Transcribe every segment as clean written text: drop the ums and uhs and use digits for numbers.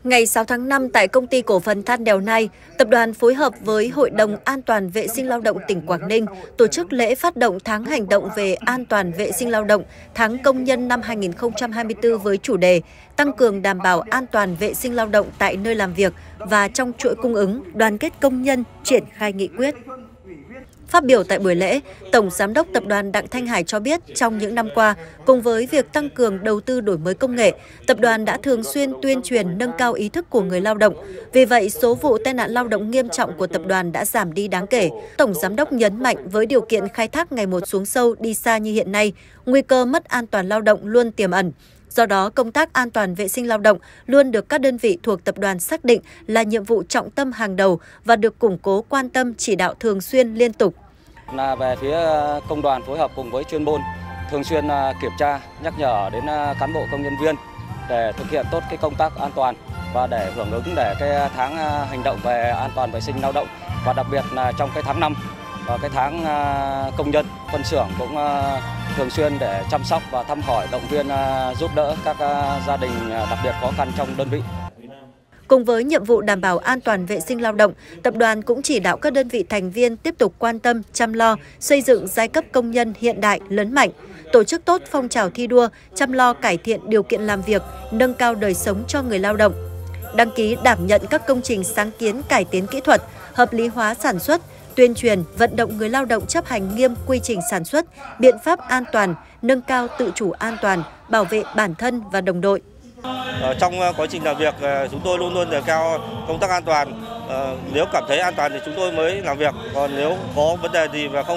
Ngày 6 tháng 5 tại Công ty Cổ phần Than Đèo Nai, tập đoàn phối hợp với Hội đồng An toàn vệ sinh lao động tỉnh Quảng Ninh tổ chức lễ phát động tháng hành động về an toàn vệ sinh lao động, tháng công nhân năm 2024 với chủ đề tăng cường đảm bảo an toàn vệ sinh lao động tại nơi làm việc và trong chuỗi cung ứng, đoàn kết công nhân, triển khai nghị quyết. Phát biểu tại buổi lễ, Tổng Giám đốc Tập đoàn Đặng Thanh Hải cho biết trong những năm qua, cùng với việc tăng cường đầu tư đổi mới công nghệ, tập đoàn đã thường xuyên tuyên truyền nâng cao ý thức của người lao động. Vì vậy, số vụ tai nạn lao động nghiêm trọng của tập đoàn đã giảm đi đáng kể. Tổng Giám đốc nhấn mạnh với điều kiện khai thác ngày một xuống sâu đi xa như hiện nay, nguy cơ mất an toàn lao động luôn tiềm ẩn. Do đó, công tác an toàn vệ sinh lao động luôn được các đơn vị thuộc tập đoàn xác định là nhiệm vụ trọng tâm hàng đầu và được củng cố quan tâm chỉ đạo thường xuyên liên tục. Về phía công đoàn phối hợp cùng với chuyên môn thường xuyên kiểm tra, nhắc nhở đến cán bộ công nhân viên để thực hiện tốt cái công tác an toàn và để hưởng ứng để cái tháng hành động về an toàn vệ sinh lao động, và đặc biệt là trong cái tháng 5 và cái tháng công nhân, phân xưởng cũng thường xuyên để chăm sóc và thăm hỏi, động viên, giúp đỡ các gia đình đặc biệt khó khăn trong đơn vị. Cùng với nhiệm vụ đảm bảo an toàn vệ sinh lao động, tập đoàn cũng chỉ đạo các đơn vị thành viên tiếp tục quan tâm, chăm lo, xây dựng giai cấp công nhân hiện đại, lớn mạnh, tổ chức tốt phong trào thi đua, chăm lo cải thiện điều kiện làm việc, nâng cao đời sống cho người lao động, đăng ký đảm nhận các công trình sáng kiến cải tiến kỹ thuật, hợp lý hóa sản xuất, tuyên truyền, vận động người lao động chấp hành nghiêm quy trình sản xuất, biện pháp an toàn, nâng cao tự chủ an toàn, bảo vệ bản thân và đồng đội. Trong quá trình làm việc, chúng tôi luôn luôn đề cao công tác an toàn. Nếu cảm thấy an toàn thì chúng tôi mới làm việc. Còn nếu có vấn đề gì và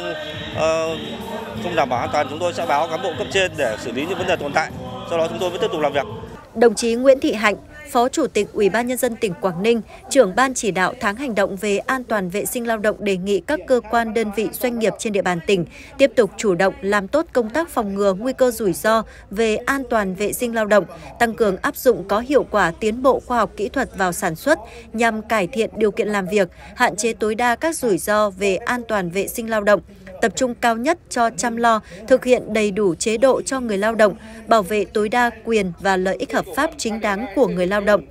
không đảm bảo an toàn, chúng tôi sẽ báo cán bộ cấp trên để xử lý những vấn đề tồn tại. Sau đó chúng tôi mới tiếp tục làm việc. Đồng chí Nguyễn Thị Hạnh, Phó Chủ tịch Ủy ban Nhân dân tỉnh Quảng Ninh, trưởng ban chỉ đạo tháng hành động về an toàn vệ sinh lao động đề nghị các cơ quan, đơn vị, doanh nghiệp trên địa bàn tỉnh tiếp tục chủ động làm tốt công tác phòng ngừa nguy cơ rủi ro về an toàn vệ sinh lao động, tăng cường áp dụng có hiệu quả tiến bộ khoa học kỹ thuật vào sản xuất nhằm cải thiện điều kiện làm việc, hạn chế tối đa các rủi ro về an toàn vệ sinh lao động, tập trung cao nhất cho chăm lo, thực hiện đầy đủ chế độ cho người lao động, bảo vệ tối đa quyền và lợi ích hợp pháp chính đáng của người lao động.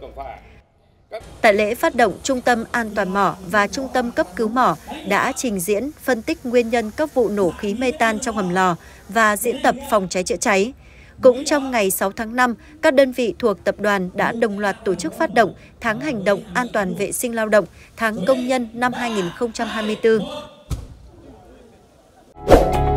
Tại lễ phát động, Trung tâm An toàn mỏ và Trung tâm Cấp cứu mỏ đã trình diễn phân tích nguyên nhân các vụ nổ khí mê tan trong hầm lò và diễn tập phòng cháy chữa cháy. Cũng trong ngày 6 tháng 5, các đơn vị thuộc tập đoàn đã đồng loạt tổ chức phát động tháng hành động an toàn vệ sinh lao động, tháng công nhân năm 2024.